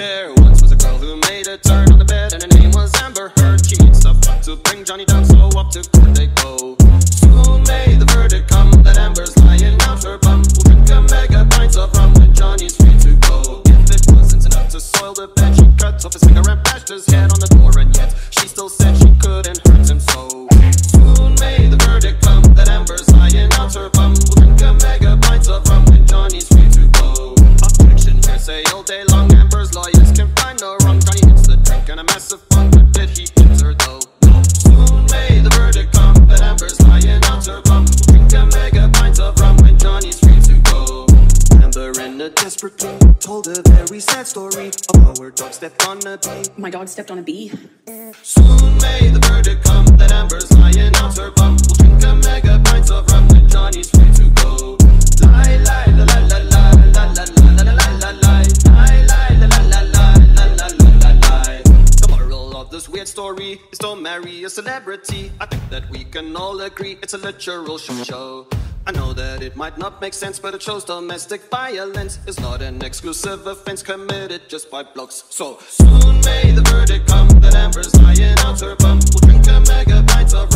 There once was a girl who made a turn on the bed, and her name was Amber Heard. She needs stuff up to bring Johnny down, so up to court they go. Soon may the verdict come that Amber's lying out her bum. We'll drink a mega pints of rum when Johnny's free to go. If it wasn't enough to soil the bed, she cut off his finger and bashed his head on the door, and yet she still said she couldn't hurt him so. Soon may the verdict come that Amber's lying out her bum. We'll drink a mega pints of rum when Johnny's free to go. Objection, hearsay all day long. Amber's lawyers can find no wrong. Johnny hits the drink and a massive funk, but did he hit her though? Soon may the verdict come that Amber's lying out her bum. We'll drink a mega pint of rum when Johnny's free to go. Amber in a desperate mood told a very sad story of how her dog stepped on a bee. My dog stepped on a bee. Soon may the verdict come that Amber's lying out her bum. We'll drink a mega pint of rum when Johnny's free to go. Lie, lie, la la la la la la la la la la lie. Lie, lie, la la la la la la la la lie. The moral of this weird story is don't marry a celebrity. I think that we can all agree it's a literal shit show. I know that it might not make sense, but it shows domestic violence is not an exclusive offense committed just by blokes. So soon may the verdict come that Amber's lying out her bum. We'll drink a mega pint of